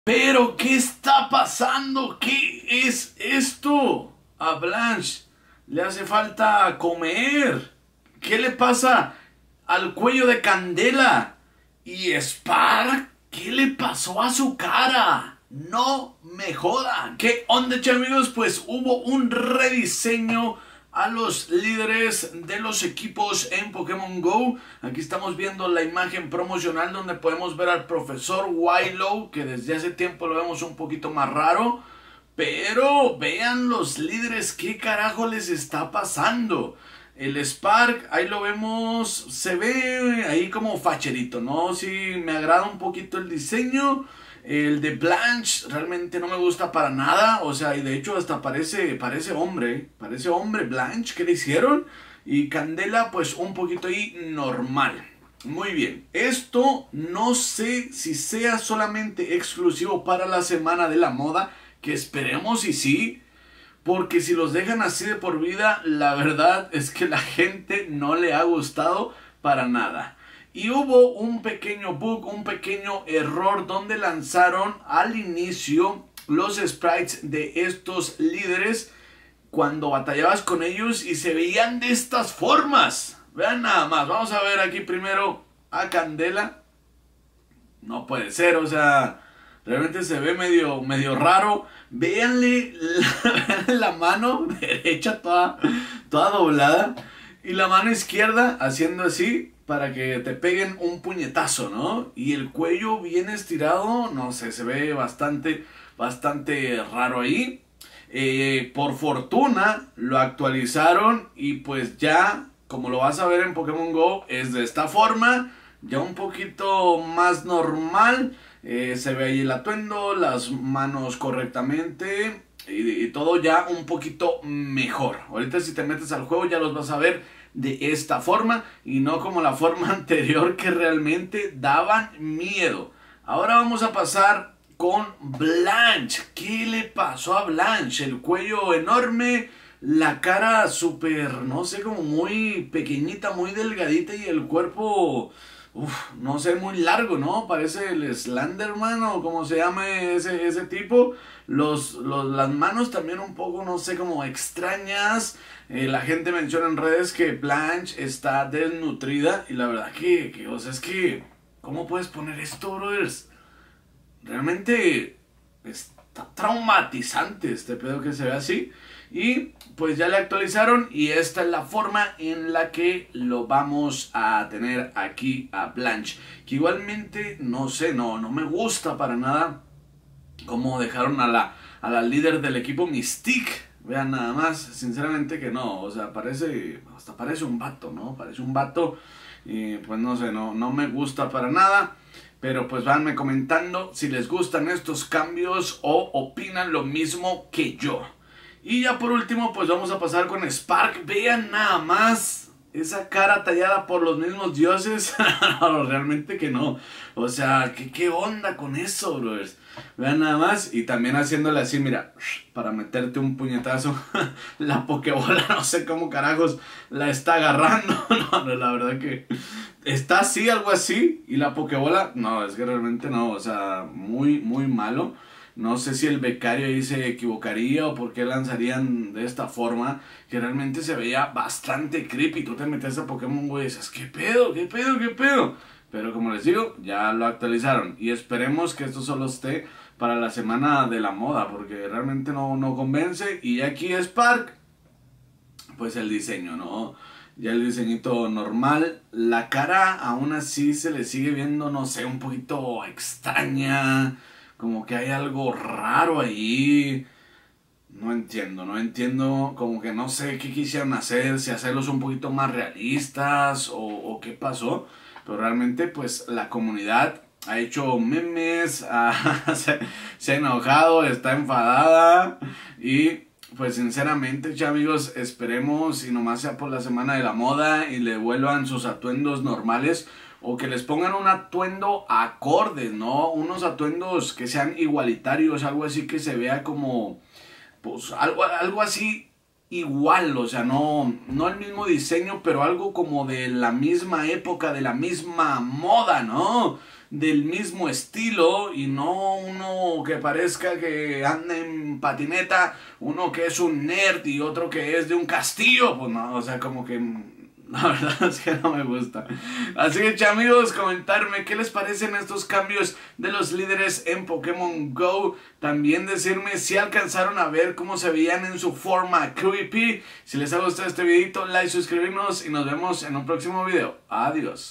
Pero, ¿qué está pasando? ¿Qué es esto? A Blanche le hace falta comer. ¿Qué le pasa al cuello de Candela? ¿Y Spark? ¿Qué le pasó a su cara? No me jodan. ¿Qué onda, amigos? Pues hubo un rediseño a los líderes de los equipos en Pokémon GO. Aquí estamos viendo la imagen promocional donde podemos ver al profesor Wylow, que desde hace tiempo lo vemos un poquito más raro. Pero vean los líderes, ¿qué carajo les está pasando? El Spark, ahí lo vemos, se ve ahí como facherito, ¿no? Sí, me agrada un poquito el diseño. El de Blanche realmente no me gusta para nada, o sea, y de hecho hasta parece hombre Blanche, ¿qué le hicieron? Y Candela pues un poquito ahí normal. Muy bien, esto no sé si sea solamente exclusivo para la semana de la moda, que esperemos y sí, porque si los dejan así de por vida, la verdad es que la gente no le ha gustado para nada. Y hubo un pequeño bug, un pequeño error donde lanzaron al inicio los sprites de estos líderes cuando batallabas con ellos y se veían de estas formas. Vean nada más, vamos a ver aquí primero a Candela. No puede ser, o sea, realmente se ve medio raro. Véanle la mano derecha toda doblada y la mano izquierda haciendo así para que te peguen un puñetazo, ¿no? Y el cuello bien estirado, no sé, se ve bastante raro ahí. Por fortuna lo actualizaron y pues ya, como lo vas a ver en Pokémon GO, es de esta forma, ya un poquito más normal. Se ve ahí el atuendo, las manos correctamente y todo ya un poquito mejor. Ahorita si te metes al juego ya los vas a ver de esta forma y no como la forma anterior que realmente daban miedo. Ahora vamos a pasar con Blanche. ¿Qué le pasó a Blanche? El cuello enorme, la cara súper, no sé, como muy pequeñita, muy delgadita y el cuerpo, no sé, muy largo, ¿no? Parece el Slenderman o como se llame ese tipo. Las manos también un poco, no sé, como extrañas. La gente menciona en redes que Blanche está desnutrida y la verdad que o sea, es que, ¿cómo puedes poner esto, brothers? Realmente está traumatizante este pedo que se ve así. Y pues ya le actualizaron y esta es la forma en la que lo vamos a tener aquí a Blanche. Que igualmente, no sé, no me gusta para nada cómo dejaron a la líder del equipo Mystique. Vean nada más, sinceramente que no, o sea, hasta parece un vato, ¿no? Parece un vato y pues no sé, no me gusta para nada. Pero pues vanme comentando si les gustan estos cambios o opinan lo mismo que yo. Y ya por último pues vamos a pasar con Spark. Vean nada más esa cara tallada por los mismos dioses. No, realmente que no. O sea, ¿qué onda con eso, brothers? Vean nada más. Y también haciéndole así, mira, para meterte un puñetazo. La Pokébola, no sé cómo carajos la está agarrando. No, la verdad que está así, algo así. Y la Pokébola, no, es que realmente no. O sea, muy malo. No sé si el becario ahí se equivocaría o por qué lanzarían de esta forma, que realmente se veía bastante creepy. Tú te metes a Pokémon GO y dices, ¿qué pedo? Pero como les digo, ya lo actualizaron y esperemos que esto solo esté para la semana de la moda, porque realmente no convence. Y aquí Spark, pues el diseño, ¿no? Ya el diseñito normal, la cara aún así se le sigue viendo, no sé, un poquito extraña. Como que hay algo raro ahí. No entiendo. Como que no sé qué quisieron hacer. Si hacerlos un poquito más realistas o qué pasó. Pero realmente pues la comunidad ha hecho memes. Se ha enojado, está enfadada. Y pues sinceramente, amigos, esperemos y nomás sea por la semana de la moda y le vuelvan sus atuendos normales. O que les pongan un atuendo acorde, ¿no? Unos atuendos que sean igualitarios, algo así que se vea como, pues, algo así igual, o sea, no el mismo diseño, pero algo como de la misma época, de la misma moda, ¿no? del mismo estilo y no uno que parezca que anda en patineta, uno que es un nerd y otro que es de un castillo, pues no, o sea, como que la verdad es que no me gusta. Así que amigos, comentarme qué les parecen estos cambios de los líderes en Pokémon GO. También decirme si alcanzaron a ver cómo se veían en su forma creepy. Si les ha gustado este videito, like, suscribirnos y nos vemos en un próximo video. Adiós.